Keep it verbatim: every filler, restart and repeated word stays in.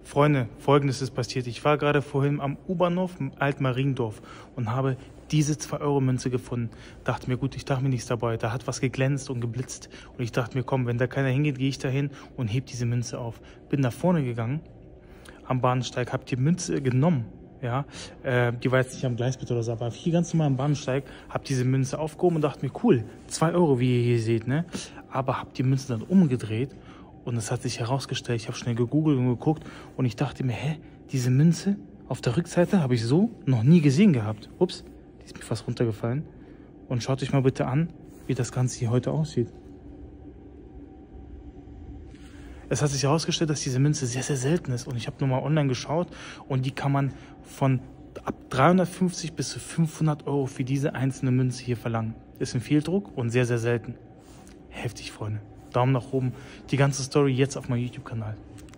Freunde, Folgendes ist passiert. Ich war gerade vorhin am U-Bahnhof im Altmariendorf und habe diese zwei Euro Münze gefunden. Dachte mir, gut, ich dachte mir nichts dabei. Da hat was geglänzt und geblitzt. Und ich dachte mir, komm, wenn da keiner hingeht, gehe ich da hin und heb diese Münze auf. Bin nach vorne gegangen am Bahnsteig, habe die Münze genommen. Ja, äh, die war jetzt nicht am Gleisbett oder so, aber hier ganz normal am Bahnsteig, habe diese Münze aufgehoben und dachte mir, cool, zwei Euro, wie ihr hier seht, ne? Aber habe die Münze dann umgedreht und es hat sich herausgestellt, ich habe schnell gegoogelt und geguckt und ich dachte mir, hä, diese Münze auf der Rückseite habe ich so noch nie gesehen gehabt. Ups, die ist mir fast runtergefallen. Und schaut euch mal bitte an, wie das Ganze hier heute aussieht. Es hat sich herausgestellt, dass diese Münze sehr, sehr selten ist. Und ich habe nur mal online geschaut und die kann man von ab dreihundertfünfzig bis zu fünfhundert Euro für diese einzelne Münze hier verlangen. Ist ein Fehldruck und sehr, sehr selten. Heftig, Freunde. Daumen nach oben. Die ganze Story jetzt auf meinem YouTube-Kanal.